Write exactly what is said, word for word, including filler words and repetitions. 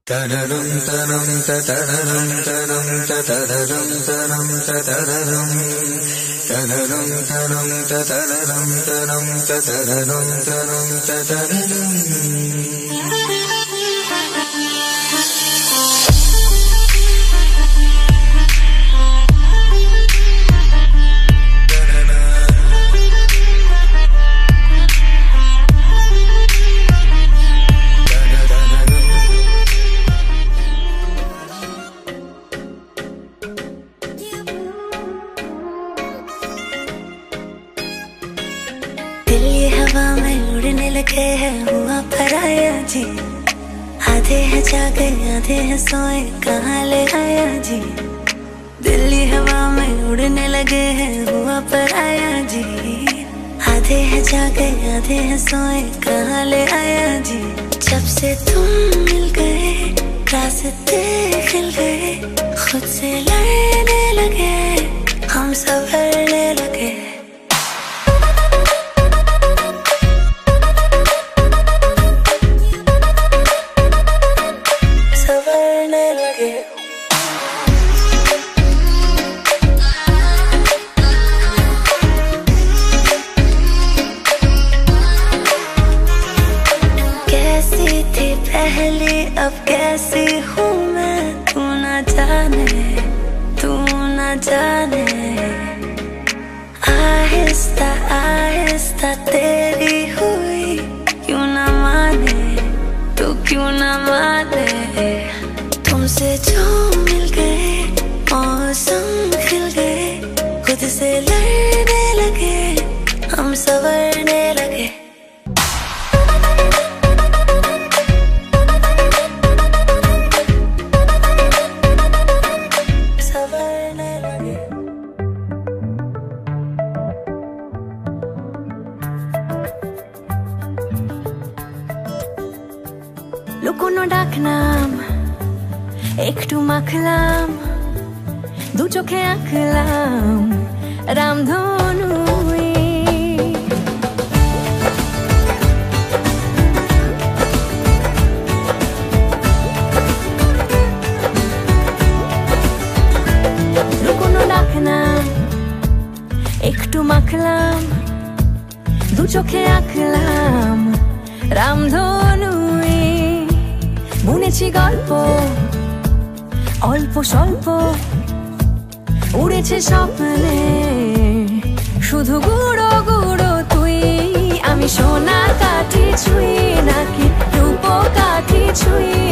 तनरं तनं ततरं तनं ततरं तनं ततरं तनरं तनं ततरं तनं ततरं तनं ततरं। दिल ये हवा में उड़ने लगे हैं हुआ पराया जी। आधे हैं जागे आधे हैं सोए कहाँ ले आया जी। दिल ये हवा में उड़ने लगे हैं हुआ पराया जी। आधे हैं जागे आधे हैं सोए कहाँ ले आया जी। जब से तुम मिल गए रास्ते खिल गए खुद से लड़ने लगे हम संभलने लगे। कैसी थी पहले अब कैसी हूँ मैं तू न जाने तू न जाने। आहिस्ता आहिस्ता तेरी हुई क्यों न माने तू क्यों न माने। तुमसे जो मिल गए मौसम खिल गए खुद से लड़ने लगे हम संवरने लगे। লুকোনো ডাকনাম একটু মাখলাম দু চোখে আঁকলাম রামধনু। লুকোনো ডাকনাম একটু মাখলাম দু চোখে আঁকলাম রামধনু। বুনেছি গল্প অল্প স্বল্প উড়েছে স্বপ্নে শুধু গুঁড়ো গুঁড়ো তুই। আমি সোনা কাঠি ছুঁই নাকি রূপ কাঠি ছুঁই